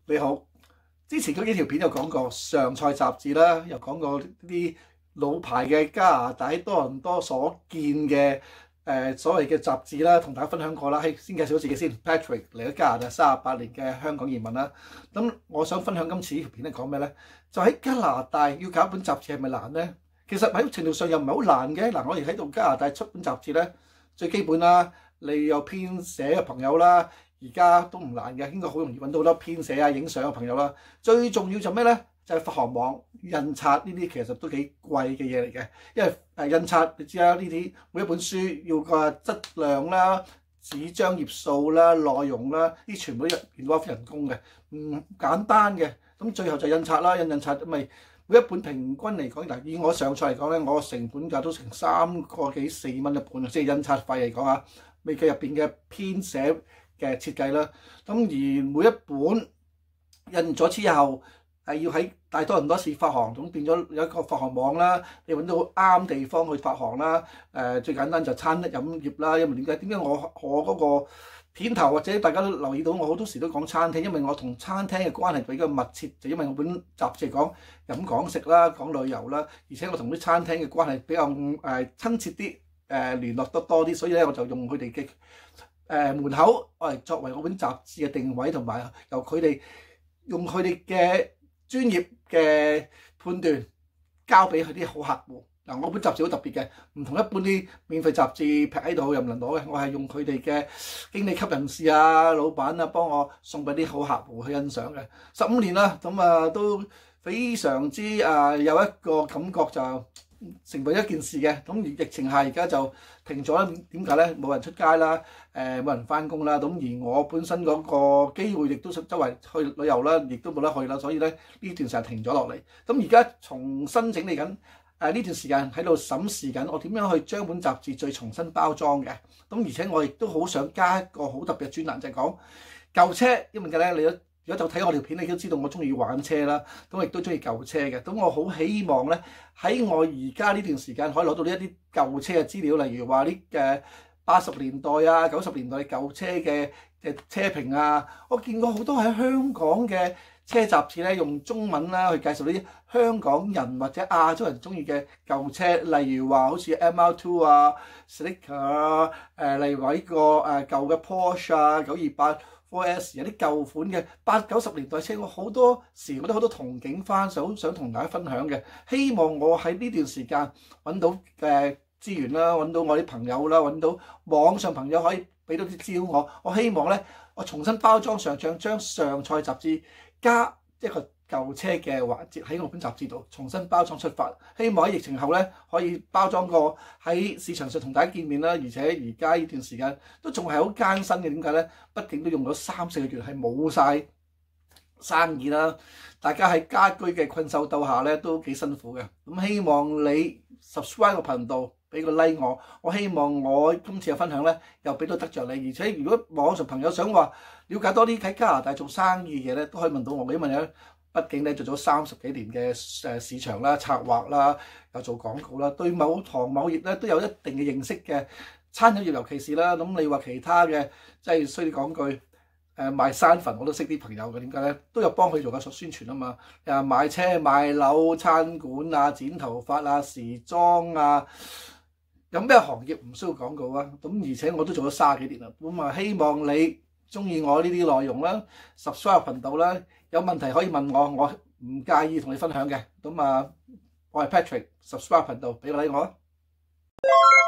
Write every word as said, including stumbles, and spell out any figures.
你好，之前嗰幾條片有講過上菜雜誌啦，又講過啲老牌嘅加拿大多倫多所見嘅誒、呃、所謂嘅雜誌啦，同大家分享過啦。係先介紹自己先 ，Patrick 嚟咗加拿大三十八年嘅香港移民啦。咁我想分享今次呢條片咧講咩咧？就喺加拿大要搞一本雜誌係咪難咧？其實喺程度上又唔係好難嘅。嗱，我哋喺度加拿大出本雜誌咧，最基本啦，你有編寫嘅朋友啦。而家都唔難嘅，應該好容易揾到好多編寫啊、影相嘅朋友啦。最重要就咩咧？就係發行網印刷呢啲，其實都幾貴嘅嘢嚟嘅。因為誒印刷你知啦，呢啲每一本書要個質量啦、紙張頁數啦、內容啦，呢全部都要花人工嘅，唔簡單嘅。咁最後就印刷啦，印印刷咁咪每一本平均嚟講，嗱以我上菜嚟講咧，我成本價都成三個幾四蚊一本，即係印刷費嚟講啊，未計入邊嘅編寫嘅設計啦，咁而每一本印咗之後係要喺大多倫多市發行，咁變咗有一個發行網啦，你揾到啱地方去發行啦。誒、呃、最簡單就餐飲業啦，因為點解？點解我我嗰個片頭或者大家都留意到我好多時都講餐廳，因為我同餐廳嘅關係比較密切，就因為我本雜誌講飲講食啦，講旅遊啦，而且我同啲餐廳嘅關係比較誒、呃、親切啲，誒、呃、聯絡得多啲，所以咧我就用佢哋嘅誒、呃、門口，我係作為我本雜誌嘅定位，同埋由佢哋用佢哋嘅專業嘅判斷交俾佢啲好客戶。嗱、呃，我本雜誌好特別嘅，唔同一般啲免費雜誌劈喺度又唔能攞嘅，我係用佢哋嘅經理級人士啊、老闆啊幫我送俾啲好客戶去欣賞嘅。十五年啦，咁啊都非常之啊、呃、有一個感覺就成為一件事嘅。咁而疫情下而家就停咗啦，點解咧？冇人出街啦，誒、呃、冇人翻工啦。咁而我本身嗰個機會亦都周圍去旅遊啦，亦都冇得去啦。所以咧呢段時間停咗落嚟。咁而家重新整理緊，誒呢段時間喺度審視緊，我點樣去將本雜誌再重新包裝嘅。咁而且我亦都好想加一個好特別嘅專欄，就係講舊車，因為嘅咧你都。如果就睇我條片，你都知道我中意玩車啦，咁我亦都中意舊車嘅。咁我好希望咧喺我而家呢段時間可以攞到呢一啲舊車嘅資料，例如話啲嘅八十年代啊、九十年代舊車嘅嘅車評啊。我見過好多喺香港嘅車雜誌咧，用中文啦去介紹啲香港人或者亞洲人中意嘅舊車，例如話好似 M R 二 啊、Celica 啊，誒例如話呢個誒舊嘅 Porsche 啊、九二八。four S 有啲舊款嘅八九十年代車，我好多時我都好多憧憬翻，想想同大家分享嘅。希望我喺呢段時間揾到誒資源啦，揾到我啲朋友啦，揾到網上朋友可以俾到啲資料我。我希望咧，我重新包裝上將將上菜雜誌加一個舊車嘅環節喺我本雜誌度重新包裝出發，希望喺疫情後咧可以包裝過喺市場上同大家見面啦。而且而家呢段時間都仲係好艱辛嘅，點解咧？畢竟都用咗三四個月係冇晒生意啦，大家喺家居嘅困獸鬥下咧都幾辛苦嘅。咁希望你 subscribe 個頻道，俾個 like 我。我希望我今次嘅分享咧又俾到得着你，而且如果網上朋友想話了解多啲喺加拿大做生意嘅咧，都可以問到我嘅，因為咧。畢竟咧做咗三十幾年嘅誒市場啦、策劃啦，又做廣告啦，對某行某業咧都有一定嘅認識嘅。餐飲業尤其是啦，咁你話其他嘅，即係衰啲講句，誒賣山墳我都識啲朋友嘅，點解咧？都有幫佢做過宣傳啊嘛。誒買車、賣樓、餐館啊、剪頭髮啊、時裝啊，有咩行業唔需要廣告啊？咁而且我都做咗三十幾年啦，咁啊希望你中意我呢啲內容啦 ，subscribe 頻道啦。有問題可以問我，我唔介意同你分享嘅。咁啊，我係 Patrick，subscribe 頻道俾個 like 我啊。